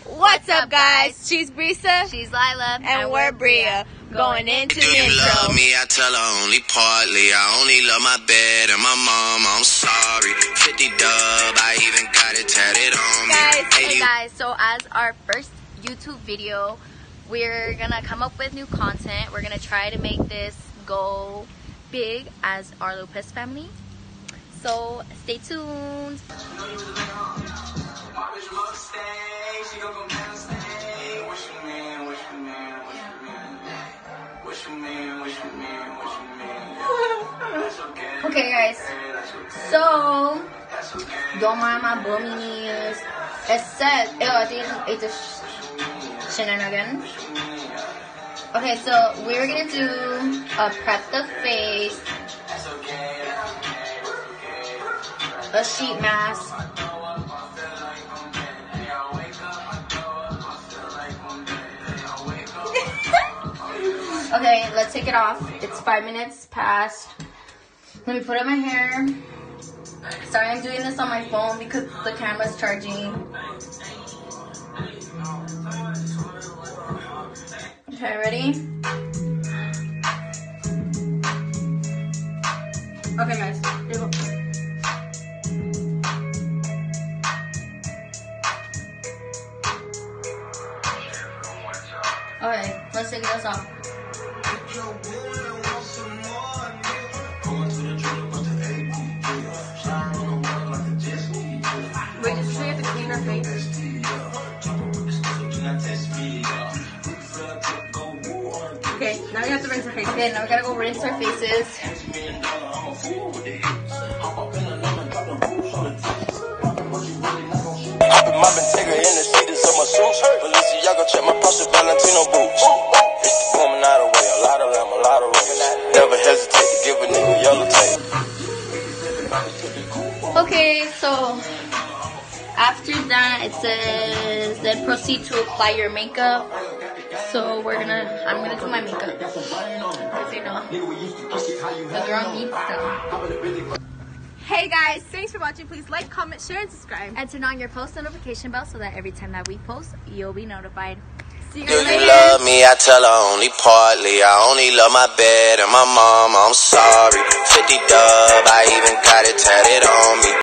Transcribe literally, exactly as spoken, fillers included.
What's up, guys? She's Brisa. She's Lila. And, and we're Bria. Going into Do the you intro. love me? I tell her only partly. I only love my bed and my mom. I'm sorry. fifty dub. I even got it tatted on me. Guys, hey guys, so as our first YouTube video, we're gonna come up with new content. We're gonna try to make this go big as our Lopez family. So stay tuned. Okay guys, so don't mind my bummies. It said, ew, I think it's a sh shenanigan. Okay, so we're gonna do a prep the face, a sheet mask, okay, let's take it off. It's five minutes past. Let me put up my hair. Sorry, I'm doing this on my phone because the camera's charging. Okay, ready? Okay, guys. Here we go. Okay, let's take this off. Wait, just so you have to clean our face. Okay, now we have to rinse our face. Okay, now we gotta go rinse our faces. I've been mopping Tigger in the seats of my suits. Balenciaga check my Prada Valentino boots. It's the woman out of way, a lot of them, a lot of race. Never hesitate to give a nigga yellow tape. Okay, so after that it says then proceed to apply your makeup. So we're gonna, I'm gonna do my makeup. Because you know, the girl needs to. Hey guys, thanks for watching. Please like, comment, share, and subscribe. And turn on your post notification bell so that every time that we post, you'll be notified. See you Do guys you later. love me? I tell her only partly. I only love my bed and my mom. I'm sorry. fifty dub. I even got it tatted on me.